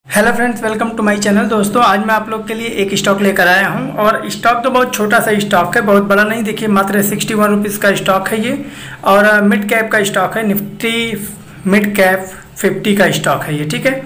Hello friends, welcome to my channel. दोस्तों, आज मैं आप लोग के लिए एक स्टॉक लेकर आया हूं और स्टॉक तो बहुत छोटा सा स्टॉक है, बहुत बड़ा नहीं। देखिए, मात्र 61 रुपीज़ का स्टॉक है ये और मिड कैप का स्टॉक है। निफ्टी मिड कैप 50 का स्टॉक है ये, ठीक है।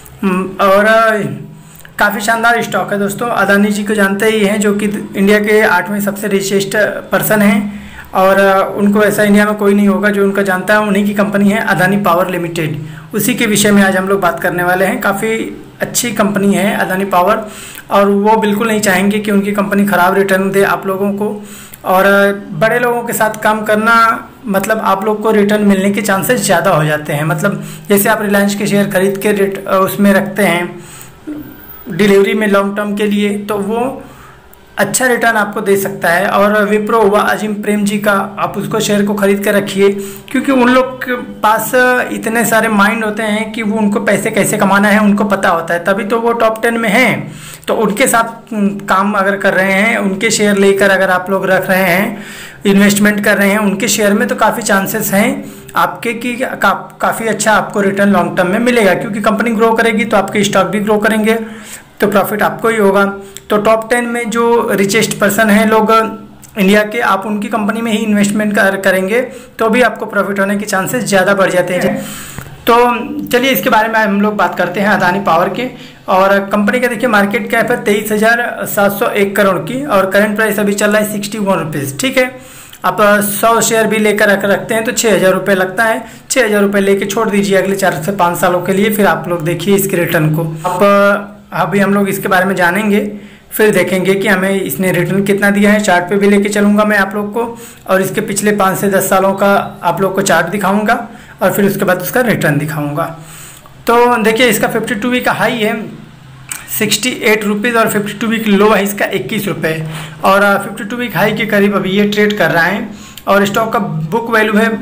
और काफ़ी शानदार स्टॉक है दोस्तों। अदानी जी को जानते ही हैं, जो कि इंडिया के 8वें सबसे रिचेस्ट पर्सन हैं और उनको ऐसा इंडिया में कोई नहीं होगा जो उनका जानता है। उन्हीं की कंपनी है अदानी पावर लिमिटेड। उसी के विषय में आज हम लोग बात करने वाले हैं। काफ़ी अच्छी कंपनी है अदानी पावर और वो बिल्कुल नहीं चाहेंगे कि उनकी कंपनी ख़राब रिटर्न दे आप लोगों को। और बड़े लोगों के साथ काम करना मतलब आप लोग को रिटर्न मिलने के चांसेस ज़्यादा हो जाते हैं। मतलब जैसे आप रिलायंस के शेयर खरीद के उसमें रखते हैं डिलीवरी में लॉन्ग टर्म के लिए, तो वो अच्छा रिटर्न आपको दे सकता है। और विप्रो हुआ अजीम प्रेम जी का, आप उसको शेयर को खरीद कर रखिए, क्योंकि उन लोग के पास इतने सारे माइंड होते हैं कि वो उनको पैसे कैसे कमाना है उनको पता होता है, तभी तो वो टॉप 10 में हैं। तो उनके साथ काम अगर कर रहे हैं, उनके शेयर लेकर अगर आप लोग रख रहे हैं, इन्वेस्टमेंट कर रहे हैं उनके शेयर में, तो काफ़ी चांसेस हैं आपके कि काफ़ी अच्छा आपको रिटर्न लॉन्ग टर्म में मिलेगा। क्योंकि कंपनी ग्रो करेगी तो आपके स्टॉक भी ग्रो करेंगे, तो प्रॉफिट आपको ही होगा। तो टॉप 10 में जो रिचेस्ट पर्सन हैं लोग इंडिया के, आप उनकी कंपनी में ही इन्वेस्टमेंट करेंगे तो भी आपको प्रॉफिट होने के चांसेस ज़्यादा बढ़ जाते हैं। तो चलिए इसके बारे में हम लोग बात करते हैं अदानी पावर के। और कंपनी का देखिए मार्केट कैप है 23,701 करोड़ की और करंट प्राइस अभी चल रहा है 61 रुपीज़, ठीक है। आप 100 शेयर भी लेकर रखते हैं तो 6,000 रुपये लगता है। 6,000 रुपये लेके छोड़ दीजिए अगले 4 से 5 सालों के लिए, फिर आप लोग देखिए इसके रिटर्न को। अभी हम लोग इसके बारे में जानेंगे, फिर देखेंगे कि हमें इसने रिटर्न कितना दिया है। चार्ट पे भी लेके चलूँगा मैं आप लोग को और इसके पिछले 5 से 10 सालों का आप लोग को चार्ट दिखाऊँगा और फिर उसके बाद उसका रिटर्न दिखाऊँगा। तो देखिए, इसका 52 वीक का हाई है 68 रुपीज़ और 52 वीक लो है इसका 21 रुपये और 52 वीक हाई के करीब अभी ये ट्रेड कर रहा है। और स्टॉक का बुक वैल्यू है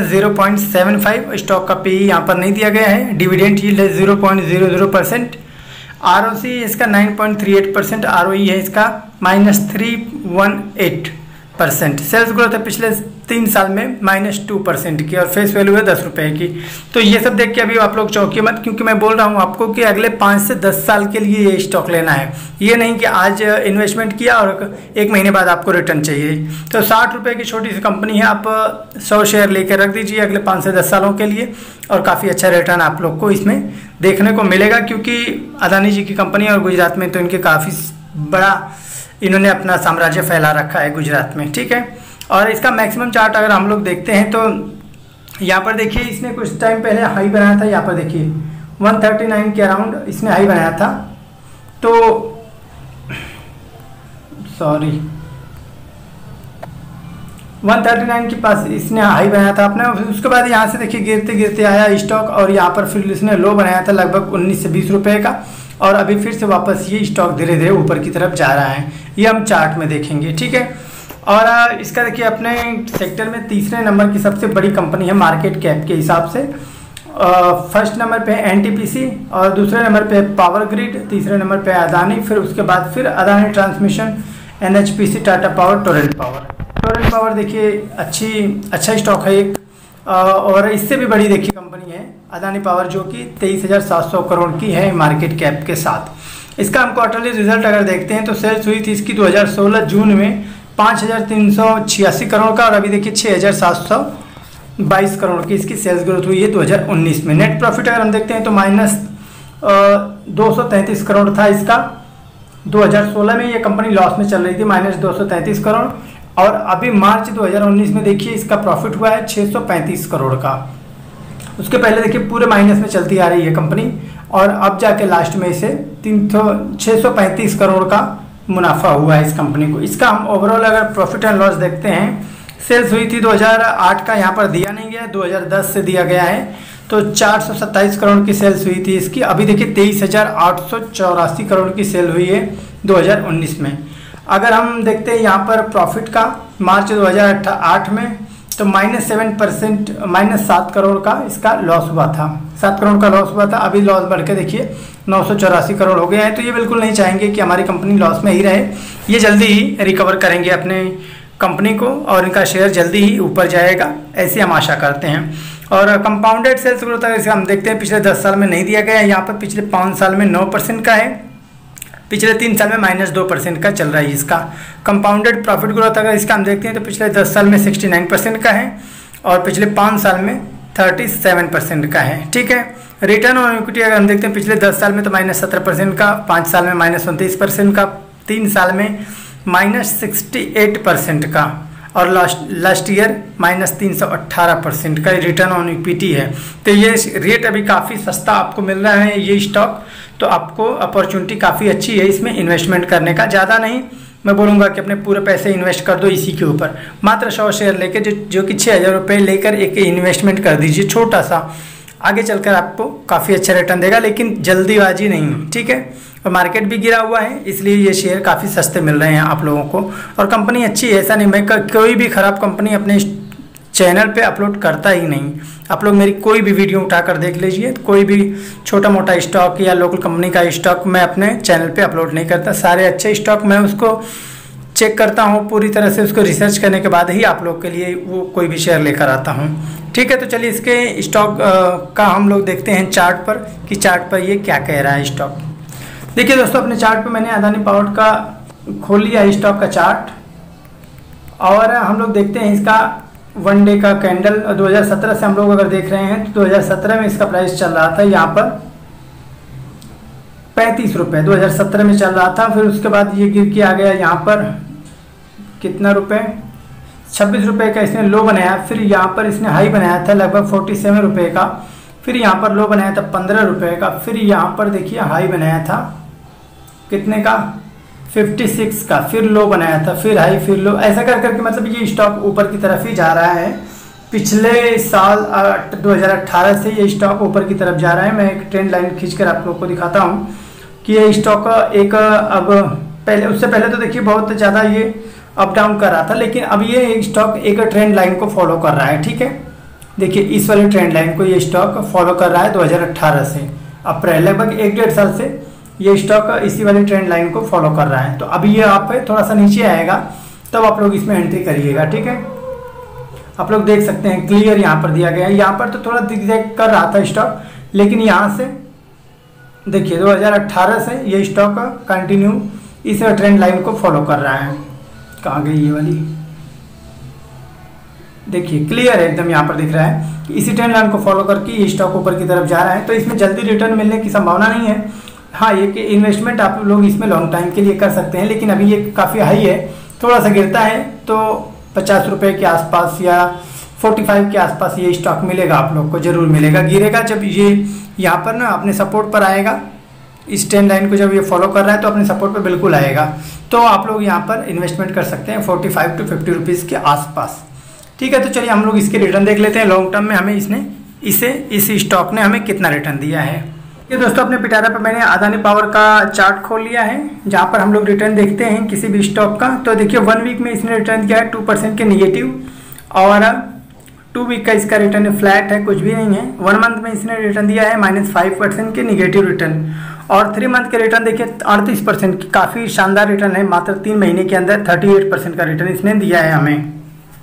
-0.75। स्टॉक का पी यहाँ पर नहीं दिया गया है। डिविडेंड यील्ड है 0.00%। ROC इसका 9.38%। ROE है इसका -318%। सेल्स ग्रोथ है पिछले 3 साल में -2% की और फेस वैल्यू है 10 रुपये की। तो ये सब देख के अभी आप लोग चौंकिए मत, क्योंकि मैं बोल रहा हूँ आपको कि अगले 5 से 10 साल के लिए ये स्टॉक लेना है। ये नहीं कि आज इन्वेस्टमेंट किया और 1 महीने बाद आपको रिटर्न चाहिए। तो 60 रुपये की छोटी सी कंपनी है, आप 100 शेयर लेकर रख दीजिए अगले 5 से 10 सालों के लिए और काफ़ी अच्छा रिटर्न आप लोग को इसमें देखने को मिलेगा। क्योंकि अदानी जी की कंपनी और गुजरात में तो इनके काफ़ी बड़ा इन्होंने अपना साम्राज्य फैला रखा है गुजरात में, ठीक है। और इसका मैक्सिमम चार्ट अगर हम लोग देखते हैं तो यहाँ पर देखिए, इसने कुछ टाइम पहले हाई बनाया था। यहाँ पर देखिए 139 के अराउंड इसने हाई बनाया था। तो सॉरी 139 के पास इसने हाई बनाया था अपने। उसके बाद यहाँ से देखिए गिरते गिरते आया स्टॉक और यहाँ पर फिर इसने लो बनाया था लगभग 19 से 20 रुपये का और अभी फिर से वापस ये स्टॉक धीरे धीरे ऊपर की तरफ जा रहा है। ये हम चार्ट में देखेंगे, ठीक है। और इसका देखिए अपने सेक्टर में तीसरे नंबर की सबसे बड़ी कंपनी है मार्केट कैप के हिसाब से। फर्स्ट नंबर पे है NTPC और दूसरे नंबर पे है पावर ग्रिड, तीसरे नंबर पे है अदानी, फिर उसके बाद फिर Adani transmission, NHPC, Tata power, Torrent power. Torrent power देखिए अच्छा स्टॉक है एक और इससे भी बड़ी देखिए कंपनी है अदानी पावर, जो कि 23,700 करोड़ की है मार्केट कैप के साथ। इसका हम क्वार्टरली रिजल्ट अगर देखते हैं तो सेल्स हुई थी इसकी 2016 जून में 5,386 करोड़ का और अभी देखिए 6,722 करोड़ की इसकी सेल्स ग्रोथ हुई है 2019 में। नेट प्रॉफिट अगर हम देखते हैं तो -233 करोड़ था इसका। 2016 में ये कंपनी लॉस में चल रही थी, -233 करोड़ और अभी मार्च 2019 में देखिए इसका प्रॉफिट हुआ है 635 करोड़ का। उसके पहले देखिए पूरे माइनस में चलती आ रही है कंपनी और अब जाके लास्ट में इसे 635 करोड़ का मुनाफा हुआ है इस कंपनी को। इसका हम ओवरऑल अगर प्रॉफिट एंड लॉस देखते हैं, सेल्स हुई थी 2008 का, यहाँ पर दिया नहीं गया, 2010 से दिया गया है। तो 427 करोड़ की सेल्स हुई थी इसकी। अभी देखिए 23,884 करोड़ की सेल हुई है 2019 में। अगर हम देखते हैं यहाँ पर प्रॉफिट का मार्च 2008 में तो -7%, -7 करोड़ का इसका लॉस हुआ था। 7 करोड़ का लॉस हुआ था। अभी लॉस बढ़ के देखिए 984 करोड़ हो गया है। तो ये बिल्कुल नहीं चाहेंगे कि हमारी कंपनी लॉस में ही रहे। ये जल्दी ही रिकवर करेंगे अपने कंपनी को और इनका शेयर जल्दी ही ऊपर जाएगा, ऐसी हम आशा करते हैं। और कंपाउंडेड सेल्स ग्रोथ अगर हम देखते हैं पिछले 10 साल में नहीं दिया गया है, यहाँ पर पिछले 5 साल में 9% का है, पिछले 3 साल में -2% का चल रहा है इसका। कंपाउंडेड प्रॉफिट ग्रोथ अगर इसका हम देखते हैं तो पिछले 10 साल में 69% का है और पिछले 5 साल में 37% का है। ठीक है। रिटर्न ऑन इक्विटी अगर हम देखते हैं पिछले 10 साल में तो -17% का, 5 साल में -29% का, 3 साल में -68% का और लास्ट ईयर -318% का रिटर्न ऑन इक्विटी है। तो ये रेट अभी काफ़ी सस्ता आपको मिल रहा है ये स्टॉक, तो आपको अपॉर्चुनिटी काफ़ी अच्छी है इसमें इन्वेस्टमेंट करने का। ज़्यादा नहीं मैं बोलूँगा कि अपने पूरे पैसे इन्वेस्ट कर दो इसी के ऊपर, मात्र 100 शेयर लेके जो कि 6,000 रुपये लेकर एक इन्वेस्टमेंट कर दीजिए छोटा सा, आगे चलकर आपको काफ़ी अच्छा रिटर्न देगा, लेकिन जल्दीबाजी नहीं। ठीक है। और मार्केट भी गिरा हुआ है इसलिए ये शेयर काफ़ी सस्ते मिल रहे हैं आप लोगों को, और कंपनी अच्छी है, ऐसा नहीं मैं कोई भी ख़राब कंपनी अपने चैनल पे अपलोड करता ही नहीं। आप लोग मेरी कोई भी वीडियो उठाकर देख लीजिए, कोई भी छोटा मोटा स्टॉक या लोकल कंपनी का स्टॉक मैं अपने चैनल पे अपलोड नहीं करता। सारे अच्छे स्टॉक मैं उसको चेक करता हूँ, पूरी तरह से उसको रिसर्च करने के बाद ही आप लोग के लिए वो कोई भी शेयर लेकर आता हूँ। ठीक है। तो चलिए इसके स्टॉक का हम लोग देखते हैं चार्ट पर कि चार्ट पर ये क्या कह रहा है स्टॉक। देखिए दोस्तों, अपने चार्ट पर मैंने अदानी पावर का खोल लिया है स्टॉक का चार्ट, और हम लोग देखते हैं इसका 1 डे का कैंडल। 2017 से हम लोग अगर देख रहे हैं तो 2017 में इसका प्राइस चल रहा था यहाँ पर 35 रुपये 2017 में चल रहा था। फिर उसके बाद ये गिर के आ गया यहाँ पर कितना रुपये, 26 रुपये का इसने लो बनाया। फिर यहाँ पर इसने हाई बनाया था लगभग 47 रुपये का, फिर यहाँ पर लो बनाया था 15 रुपये का, फिर यहाँ पर देखिए हाई बनाया था कितने का 56 का, फिर लो बनाया था, फिर हाई, फिर लो, ऐसा कर करके मतलब ये स्टॉक ऊपर की तरफ ही जा रहा है। पिछले साल 2018 से ये स्टॉक ऊपर की तरफ जा रहा है। मैं एक ट्रेंड लाइन खींचकर आप लोग को दिखाता हूँ कि ये स्टॉक एक अब पहले उससे पहले तो देखिए बहुत ज़्यादा ये अप डाउन कर रहा था, लेकिन अब ये स्टॉक एक ट्रेंड लाइन को फॉलो कर रहा है। ठीक है। देखिए इस वाले ट्रेंड लाइन को ये स्टॉक फॉलो कर रहा है 2018 से अप्रैल, लगभग 1-1.5 साल से ये स्टॉक इसी वाली ट्रेंड लाइन को फॉलो कर रहा है। तो अभी ये आप थोड़ा सा नीचे आएगा तब आप लोग इसमें एंट्री करिएगा। ठीक है। आप लोग देख सकते हैं क्लियर यहाँ पर दिया गया है। यहाँ पर तो थोड़ा दिग्जैग कर रहा था स्टॉक, लेकिन यहाँ से देखिए 2018 से ये स्टॉक कंटिन्यू इस ट्रेंड लाइन को फॉलो कर रहा है। कहाँ गई ये वाली, देखिए क्लियर है एकदम, यहाँ पर दिख रहा है कि इसी ट्रेंड लाइन को फॉलो करके ये स्टॉक ऊपर की तरफ जा रहा है। तो इसमें जल्दी रिटर्न मिलने की संभावना नहीं है। हाँ, ये कि इन्वेस्टमेंट आप लोग इसमें लॉन्ग टाइम के लिए कर सकते हैं, लेकिन अभी ये काफ़ी हाई है, थोड़ा सा गिरता है तो 50 रुपये के आसपास या 45 के आसपास ये स्टॉक मिलेगा, आप लोग को जरूर मिलेगा। गिरेगा जब ये यहाँ पर ना अपने सपोर्ट पर आएगा, इस ट्रेंड लाइन को जब ये फॉलो कर रहा है तो अपने सपोर्ट पर बिल्कुल आएगा, तो आप लोग यहाँ पर इन्वेस्टमेंट कर सकते हैं 45 to 50 रुपीज़ के आसपास। ठीक है। तो चलिए हम लोग इसके रिटर्न देख लेते हैं लॉन्ग टर्म में हमें इस स्टॉक ने हमें कितना रिटर्न दिया है। ये दोस्तों अपने पिटारा पर मैंने अदानी पावर का चार्ट खोल लिया है, जहाँ पर हम लोग रिटर्न देखते हैं किसी भी स्टॉक का। तो देखिए 1 वीक में इसने रिटर्न किया है 2% के नेगेटिव, और 2 वीक का इसका रिटर्न फ्लैट है, कुछ भी नहीं है। 1 मंथ में इसने रिटर्न दिया है -5% के नेगेटिव रिटर्न, और 3 मंथ के रिटर्न देखिए 38% की काफ़ी शानदार रिटर्न है। मात्र 3 महीने के अंदर 38% का रिटर्न इसने दिया है हमें।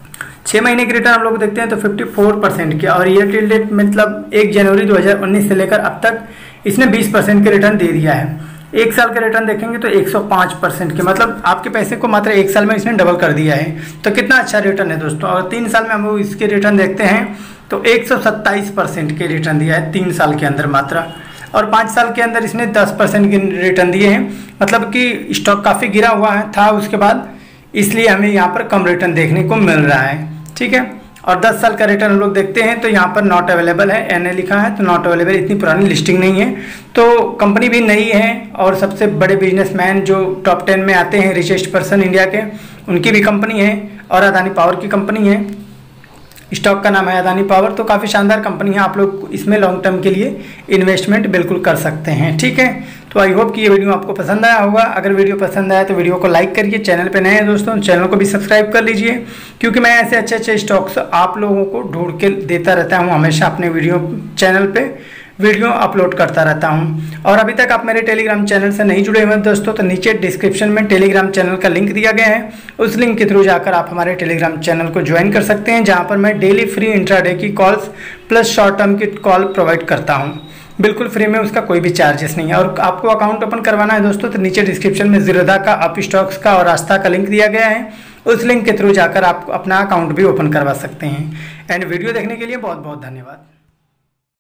6 महीने के रिटर्न हम लोग देखते हैं तो 54% के, और ईयर टिल डेट मतलब 1 जनवरी 2019 से लेकर अब तक इसने 20% के रिटर्न दे दिया है। 1 साल के रिटर्न देखेंगे तो 105% के, मतलब आपके पैसे को मात्र 1 साल में इसने डबल कर दिया है। तो कितना अच्छा रिटर्न है दोस्तों। और 3 साल में हम लोग इसके रिटर्न देखते हैं तो 127% के रिटर्न दिया है 3 साल के अंदर मात्र, और 5 साल के अंदर इसने 10% के रिटर्न दिए हैं। मतलब कि स्टॉक काफ़ी गिरा हुआ था उसके बाद, इसलिए हमें यहाँ पर कम रिटर्न देखने को मिल रहा है। ठीक है। और 10 साल का रिटर्न हम लोग देखते हैं तो यहाँ पर नॉट अवेलेबल है, NA लिखा है तो नॉट अवेलेबल, इतनी पुरानी लिस्टिंग नहीं है, तो कंपनी भी नई है। और सबसे बड़े बिजनेसमैन जो टॉप 10 में आते हैं रिचेस्ट पर्सन इंडिया के, उनकी भी कंपनी है, और अदानी पावर की कंपनी है। स्टॉक का नाम है अदानी पावर, तो काफ़ी शानदार कंपनी है। आप लोग इसमें लॉन्ग टर्म के लिए इन्वेस्टमेंट बिल्कुल कर सकते हैं। ठीक है। तो आई होप कि ये वीडियो आपको पसंद आया होगा। अगर वीडियो पसंद आया तो वीडियो को लाइक करिए, चैनल पे नए हैं दोस्तों चैनल को भी सब्सक्राइब कर लीजिए, क्योंकि मैं ऐसे अच्छे स्टॉक्स आप लोगों को ढूंढ के देता रहता हूँ हमेशा अपने वीडियो चैनल पे। वीडियो अपलोड करता रहता हूं। और अभी तक आप मेरे टेलीग्राम चैनल से नहीं जुड़े हुए हैं दोस्तों, तो नीचे डिस्क्रिप्शन में टेलीग्राम चैनल का लिंक दिया गया है, उस लिंक के थ्रू जाकर आप हमारे टेलीग्राम चैनल को ज्वाइन कर सकते हैं, जहां पर मैं डेली फ्री इंट्राडे की कॉल्स प्लस शॉर्ट टर्म की कॉल प्रोवाइड करता हूं, बिल्कुल फ्री में, उसका कोई भी चार्जेस नहीं है। और आपको अकाउंट ओपन करवाना है दोस्तों, तो नीचे डिस्क्रिप्शन में ज़ीरोधा का, अप स्टॉक्स का और आस्था का लिंक दिया गया है, उस लिंक के थ्रू जाकर आप अपना अकाउंट भी ओपन करवा सकते हैं। एंड वीडियो देखने के लिए बहुत बहुत धन्यवाद।